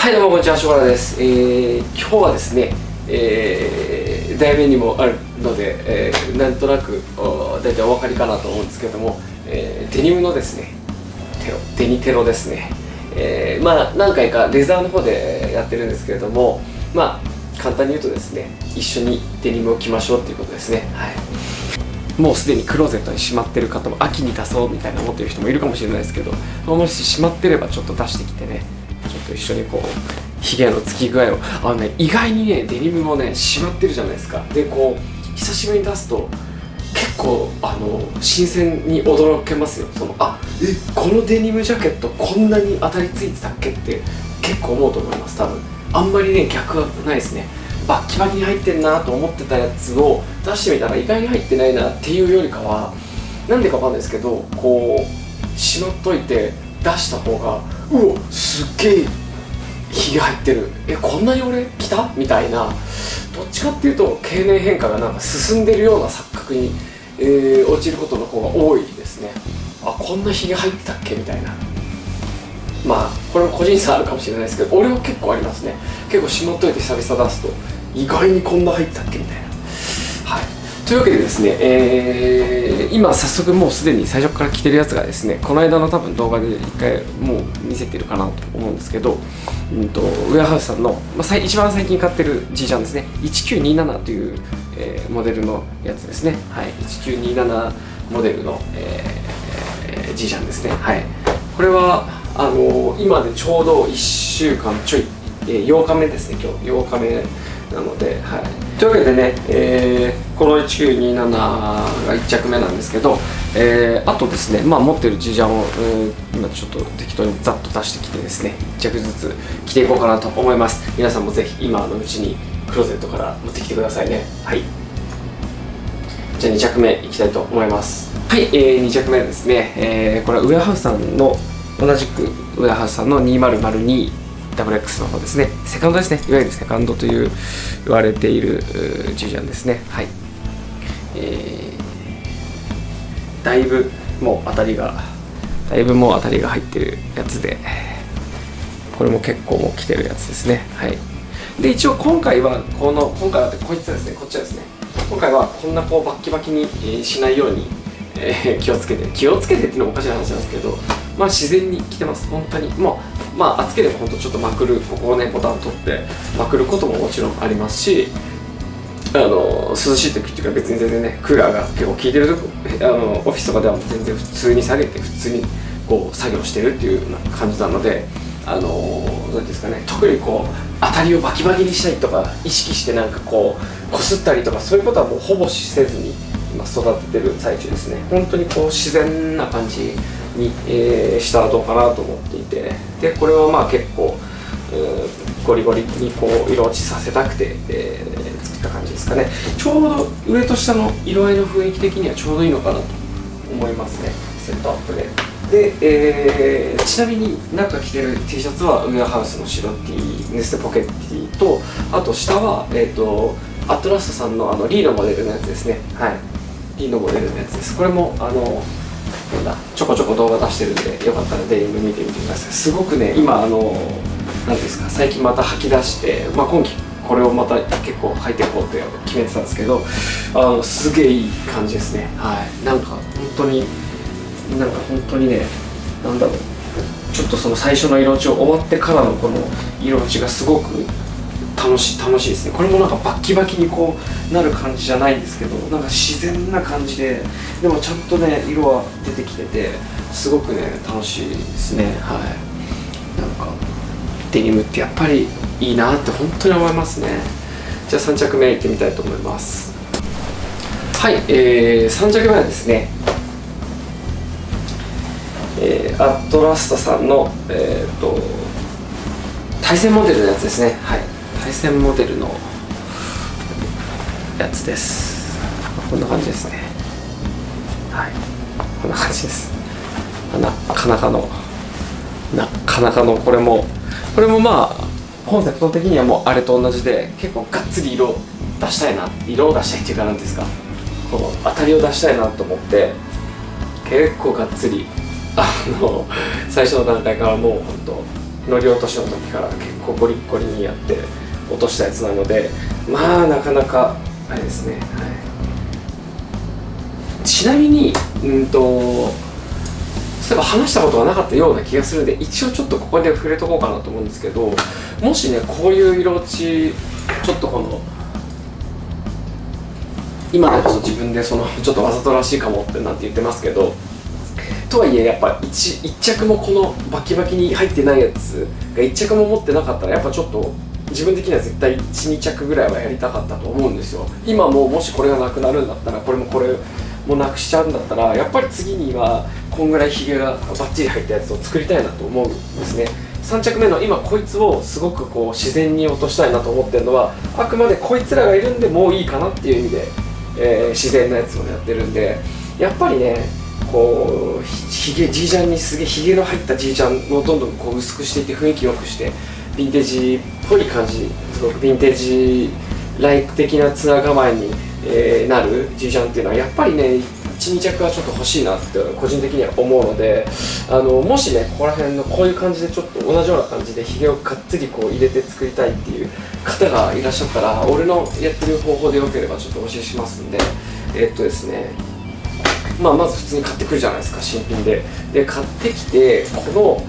はい、どうもこんにちは、しょこらです。今日はですね、題名にもあるので、なんとなく大体お分かりかなと思うんですけども、デニムのですね、デニテロですね。まあ何回かレザーの方でやってるんですけれども、まあ簡単に言うとですね、一緒にデニムを着ましょうっていうことですね。はい。もうすでにクローゼットにしまってる方も秋に出そうみたいな思ってる人もいるかもしれないですけど、もししまってればちょっと出してきてね、ちょっと一緒にこうひげのつき具合を意外にねデニムもねしまってるじゃないですか。でこう久しぶりに出すと結構新鮮に驚けますよ。このデニムジャケットこんなに当たりついてたっけって結構思うと思います。多分あんまりね逆はないですね。バッキバキに入ってんなと思ってたやつを出してみたら意外に入ってないなっていうよりかは、なんでかわかんないですけど、こうしまっといて出した方がうわすっげえひげ入ってる、こんなに俺着たみたいな、どっちかっていうと経年変化がなんか進んでるような錯覚に、落ちることの方が多いですね。こんなひげ入ってたっけみたいな。まあこれも個人差あるかもしれないですけど、俺は結構ありますね。結構しまっといて久々出すと意外にこんな入ってたっけみたいな。はい、というわけでですね、今早速もうすでに最初から着てるやつがですね、この間の多分動画で一回もう見せてるかなと思うんですけど、ウェアハウスさんの、一番最近買ってる G ジャンですね、1927という、モデルのやつですね。はい、1927モデルの、G ジャンですね。はい、これは今でちょうど1週間ちょい、8日目ですね。今日8日目なので、はい、というわけでね、この1927が1着目なんですけど、あとですね、持ってる G ジャンを、今ちょっと適当にざっと出してきてですね、1着ずつ着ていこうかなと思います。皆さんもぜひ今のうちにクローゼットから持ってきてくださいね。はい、じゃあ2着目いきたいと思います。はい、2着目ですね、これはウェアハウスさんの同じくウェアハウスさんの 2002WX の方ですね。セカンドですね。いわゆるセカンドという言われているGジャンですね。はい、だいぶもう当たりが入ってるやつで、これも結構もう着てるやつですね。はい、で一応今回はこいつですね、こっちですね。今回はこんなこうバッキバキにしないように気をつけてっていうのもおかしい話なんですけど、自然に着てます。本当にもう暑ければ本当ちょっとまくる、ここをねボタン取ってまくることももちろんありますし、涼しい時っていうか別に全然ねクーラーが結構効いてるとこ、オフィスとかでは全然普通に下げて普通にこう作業してるっていうような感じなので、どうですかね、特にこう当たりをバキバキにしたりとか意識してなんかこうこすったりとかそういうことはもうほぼせずに今育ててる最中ですね。本当にこう自然な感じに、したらどうかなと思っていて、でこれは結構ゴリゴリにこう色落ちさせたくて、作った感じですかね。ちょうど上と下の色合いの雰囲気的にはちょうどいいのかなと思いますね、セットアップで。で、ちなみに中着てる T シャツはウェアハウスの白 T ネステポケット T と、あと下は、アットラストさんのリーのモデルのやつですね。はい、リーのモデルのやつです。これもちょこちょこ動画出してるんで、よかったらデニム見てみてください。すごくね今何ですか、最近また履き出して、今季これをまた結構履いていこうって決めてたんですけど、すげえいい感じですね。はい、なんか本当にね、なんだろう、ちょっとその最初の色落ちを終わってからのこの色落ちがすごく楽しいですね。これもなんかバッキバキにこうなる感じじゃないんですけど、なんか自然な感じで、でもちゃんとね色は出てきてて、すごくね楽しいですね。はい、なんかデニムってやっぱりいいなって本当に思いますね。じゃあ3着目いってみたいと思います。はい、3着目はですね、アットラストさんの対戦モデルのやつですね。はい、対戦モデルのやつです。こんな感じですね。はい、こんな感じです。なかなかのこれもコンセプト的にはもうあれと同じで、結構がっつり色を出したいっていうか、なんですか、この当たりを出したいなと思って、結構がっつり最初の段階からもう本当乗り落としの時から結構ゴリッコリにやって落としたやつなので、まあなかなかあれですね。はい、ちなみにそういえば話したことがなかったような気がするんで、一応ちょっとここで触れとこうかなと思うんですけど、もしねこういう色落ちちょっとこの今でこそ自分でちょっとわざとらしいかもってなんて言ってますけど、とはいえやっぱ一着もこのバキバキに入ってないやつが1着も持ってなかったら、やっぱちょっと自分的には絶対 1,2 着ぐらいはやりたかったと思うんですよ。今もしこれがなくなるんだったら、これもなくしちゃうんだったら、やっぱり次にはこんぐらいひげがバッチリ入ったやつを作りたいなと思うんですね。3着目の今こいつをすごくこう自然に落としたいなと思ってるのは、あくまでこいつらがいるんでもういいかなっていう意味で、自然なやつをやってるんで、やっぱりねこうジージャンにすげえひげの入ったジージャンをどんどんこう薄くしていって雰囲気よくして、ヴィンテージっぽい感じ、すごくヴィンテージライク的なツアー構えに、なるジージャンっていうのはやっぱりね 1,2 着はちょっと欲しいなって個人的には思うので、もしねここら辺のこういう感じでちょっと同じような感じでひげをがっつりこう入れて作りたいっていう方がいらっしゃったら、俺のやってる方法でよければちょっとお教えしますんで、ですね、まず普通に買ってくるじゃないですか、新品で。買ってきて、この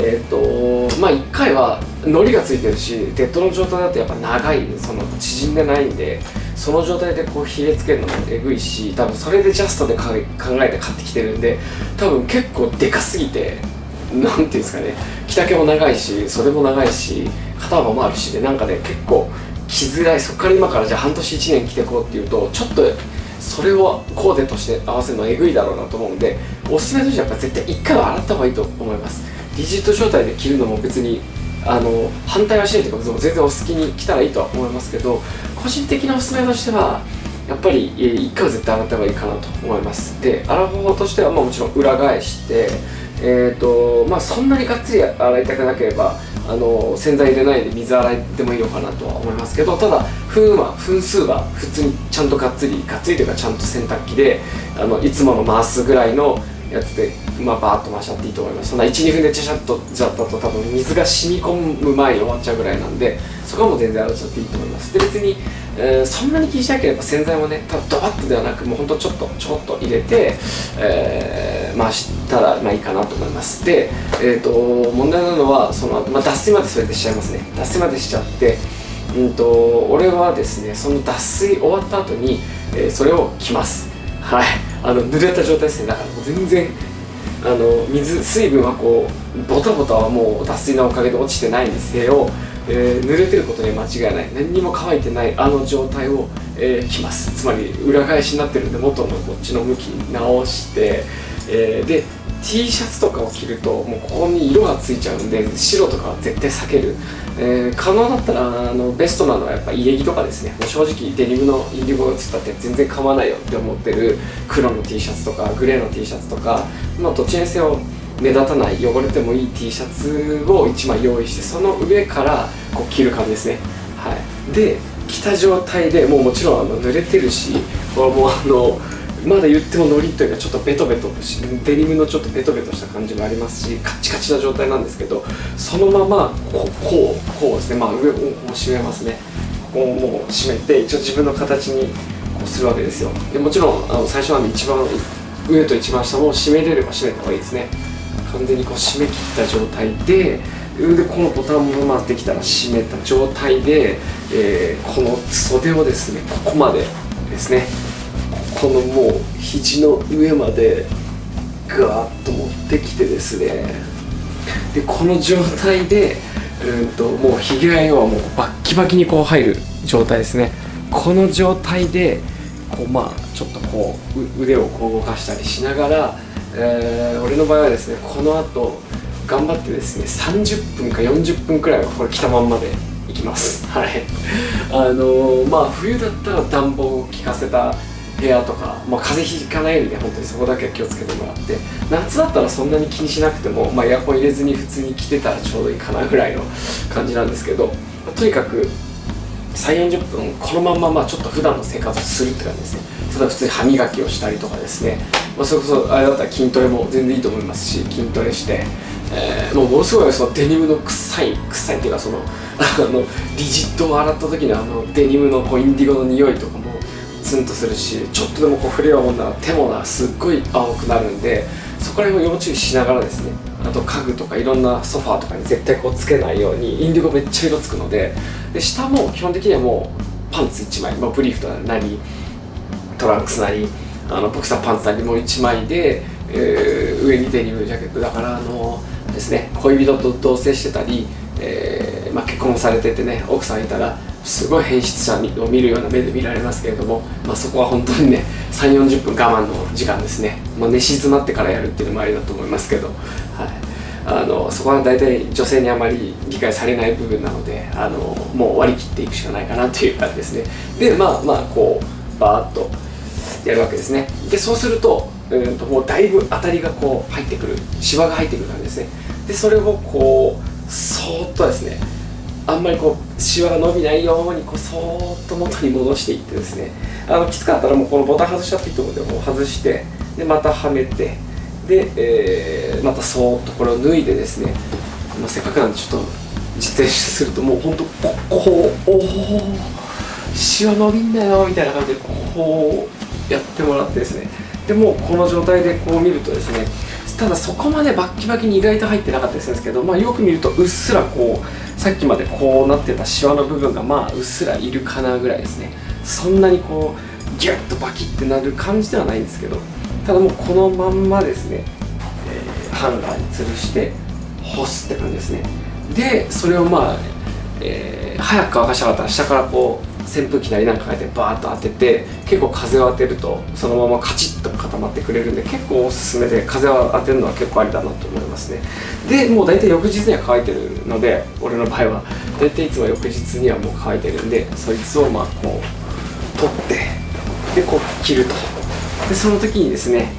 1回は糊がついてるし、デッドの状態だとやっぱ長い、縮んでないんで、その状態でこうひげつけるのもえぐいし、多分それでジャストで考えて買ってきてるんで、多分結構でかすぎて、なんていうんですかね、着丈も長いし袖も長いし肩幅もあるしで、なんかね結構着づらい。そっから今からじゃあ半年1年着てこうっていうと、ちょっとそれをコーデとして合わせるのはえぐいだろうなと思うんで、おすすめとしてはやっぱ絶対1回は洗った方がいいと思います。リジット状態で着るのも別に反対はしないというか、全然お好きに着たらいいとは思いますけど、個人的なおすすめとしてはやっぱり1回は絶対洗った方がいいかなと思います。で、洗う方法としては、もちろん裏返して、そんなにがっつり洗いたくなければ洗剤入れないで水洗いでもいいのかなとは思いますけど、ただ分数は普通にちゃんとがっつりというかちゃんと洗濯機でいつもの回すぐらいのやつで、バーッと回しちゃっていいと思います。そんな 1,2 分でチャシャッとじゃったと多分水が染み込む前に終わっちゃうぐらいなんで、そこはもう全然洗っちゃっていいと思います。で別に、そんなに気にしなければ洗剤もね、ただドバッとではなく、もうほんとちょっと入れて、回したらいいかなと思います。で、問題なのは脱水までそれでしちゃいますね。脱水までしちゃって、俺はですね、その脱水終わった後に、それを着ます。はい、濡れた状態ですね。だからもう全然水分はこうボタボタはもう脱水のおかげで落ちてないにせよ、濡れてることには間違いない、何にも乾いてない状態を、着ます。つまり裏返しになってるんで、元のこっちの向きに直して、で T シャツとかを着るともうここに色がついちゃうんで、白とかは絶対避ける。可能だったらベストなのはやっぱ家着とかですね。もう正直デニムのインディゴが映ったって全然構わないよって思ってる黒の T シャツとかグレーの T シャツとか、どっちにせよ目立たない汚れてもいい T シャツを1枚用意して、その上からこう着る感じですね。はい、で着た状態でもちろん濡れてるし、これもまだ言ってもノリというかちょっとベトベトデニムのちょっとベトベトした感じもありますし、カッチカチな状態なんですけど、そのままこうですね、上をこう締めますね。ここをもう締めて一応自分の形にこうするわけですよ。でもちろん最初なんで一番上と一番下も締めれれば締めた方がいいですね。完全にこう締め切った状態で、このボタンもできたら閉めた状態で、この袖をですね、ここまでですね、このもう肘の上までガーッと持ってきてですね、でこの状態でもうひげがもうバッキバキにこう入る状態ですね。この状態でこうちょっとこう腕をこう動かしたりしながら、俺の場合はですね、この後頑張ってですね30分か40分くらいはこれ着たまんまでいきます。はい。冬だったら暖房を効かせた部屋とか、風邪ひかないようにね、本当にそこだけは気をつけてもらって、夏だったらそんなに気にしなくても、エアコン入れずに普通に着てたらちょうどいいかなぐらいの感じなんですけど、とにかく3、40分このまんまちょっと普段の生活をするって感じですね。 例えば普通に歯磨きをしたりとかですね、それこそあれだったら筋トレも全然いいと思いますし、筋トレして、ものすごいそのデニムの臭いっていうか、そのリジットを洗った時のデニムのこうインディゴの匂いとかもツンとするし、ちょっとでもこう触れようもんなら手もすっごい青くなるんで、そこら辺を要注意しながらですね、あと家具とかいろんなソファーとかに絶対こうつけないように、インディゴめっちゃ色つくので、下も基本的にはもうパンツ1枚、ブリーフとなりトランクスなりボクサーパンツなりも1枚で、上にデニムジャケットだからですね、恋人と同棲してたり、結婚されててね、奥さんいたらすごい変質者を見るような目で見られますけれども、そこは本当にね3、40分我慢の時間ですね。寝静まってからやるっていうのもありだと思いますけど、はい、そこは大体女性にあまり理解されない部分なので、もう割り切っていくしかないかなという感じですね。でこうバーッとやるわけですね。でそうすると、もうだいぶ当たりがこう入ってくる、シワが入ってくる感じですね。でそれをこうそーっとですね、あんまりこうシワが伸びないようにこうそーっと元に戻していってですね、きつかったらもうこのボタン外しちゃっていいと思うので、もう外して、でまたはめて、で、またそーっとこれを脱いでですね、せっかくなんでちょっと実演すると、もうほんとこうおおシワ伸びんだよみたいな感じでこうやってもらってですね、でもうこの状態でこう見るとですね、ただそこまでバッキバキに意外と入ってなかったりするんですけど、よく見るとうっすらこうさっきまでこうなってたシワの部分がうっすらいるかなぐらいですね。そんなにこうギュッとバキってなる感じではないんですけど、ただもうこのまんまですね、ハンガーに吊るして干すって感じですね。でそれを早く乾かしたかったら下からこう扇風機なりなんか変えてバーッと当てて、結構風を当てるとそのままカチッと固まってくれるんで、結構おすすめで、風を当てるのは結構ありだなと思いますね。でもう大体翌日には乾いてるので、俺の場合は大体いつも翌日にはもう乾いてるんで、そいつをこう取ってでこう切ると。でその時にですね、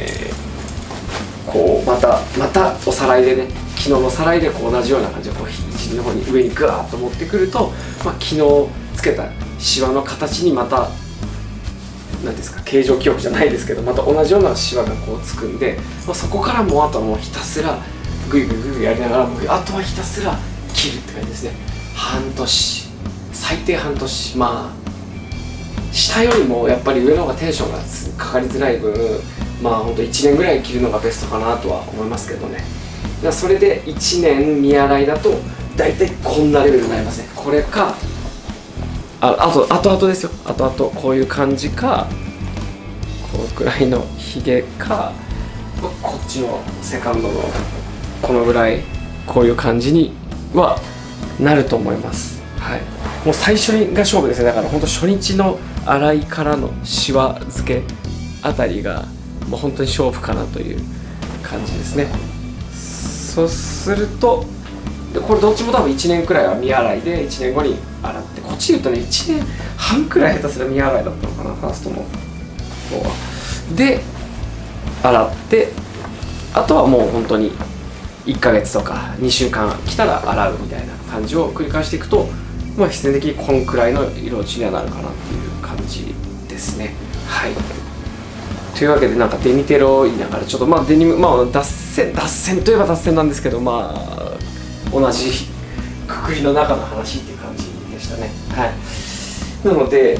こうまたおさらいでね、昨日のさらいでこう同じような感じでこう肘の方に上にグワーッと持ってくると、昨日つけたシワの形にまた何ですか、形状記憶じゃないですけど、また同じようなシワがこうつくんで、そこからもうあとはもうひたすらグイグイグイグイやりながら、あとはひたすら切るって感じですね。半年、最低半年、下よりもやっぱり上の方がテンションがかかりづらい分、ほんと1年ぐらい切るのがベストかなとは思いますけどね。それで1年見洗いだと大体こんなレベルになりますね。これかあと々ですよ、あと々こういう感じか、このくらいのひげか、こっちのセカンドのこのぐらいこういう感じにはなると思います。はい、もう最初が勝負ですね。だから本当初日の洗いからのシワ付けあたりがもう本当に勝負かなという感じですね。そうするとこれどっちも多分1年くらいは未洗いで、1年後に洗って、こっちで言うとね1年半くらい下手すら未洗いだったのかな、ファーストの方は。で洗って、あとはもう本当に1ヶ月とか2週間来たら洗うみたいな感じを繰り返していくと、必然的にこんくらいの色落ちにはなるかなっていう感じですね。はい、というわけでデニテロを言いながらちょっとデニム、脱線といえば脱線なんですけど、同じくくりの中の話っていう感じでしたね。はい、なので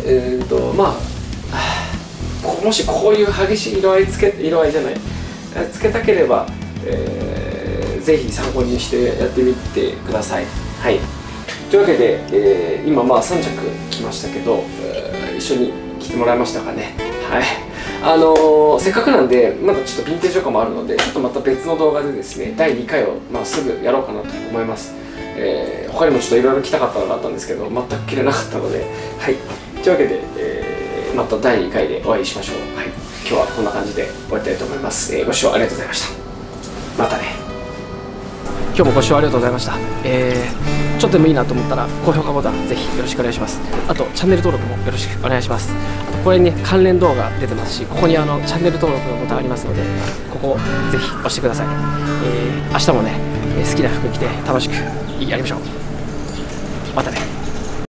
もしこういう激しい色合いつけたければ、ぜひ参考にしてやってみてください。はい、というわけで、今3着来ましたけど、一緒に着てもらいましたかね。はい、せっかくなんでまだちょっとヴィンテージとかもあるので、ちょっとまた別の動画でですね第2回をすぐやろうかなと思います。他にもちょっといろいろ着たかったのがあったんですけど全く着れなかったので、はい、というわけで、また第2回でお会いしましょう。はい、今日はこんな感じで終わりたいと思います。ご視聴ありがとうございました。またね。今日もご視聴ありがとうございました。ちょっとでもいいなと思ったら高評価ボタンぜひよろしくお願いします。あとチャンネル登録もよろしくお願いします。これにね関連動画出てますし、ここにチャンネル登録のボタンありますので、ここぜひ押してください。明日もね好きな服着て楽しくやりましょう。またね。